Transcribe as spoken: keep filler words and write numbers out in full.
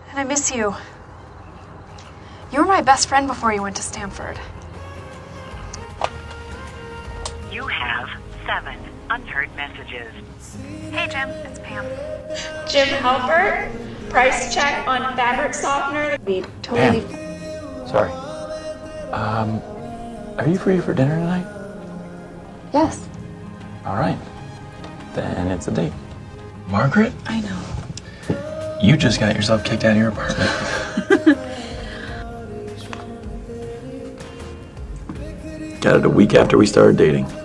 And I miss you. You were my best friend before you went to Stanford. You have seven unheard messages. Hey, Jim. It's Pam. Jim Halpert, price check on fabric softener. We totally... Pam. Sorry. Um, are you free for dinner tonight? Yes. All right. Then it's a date. Margaret? I know. You just got yourself kicked out of your apartment. Got it a week after we started dating.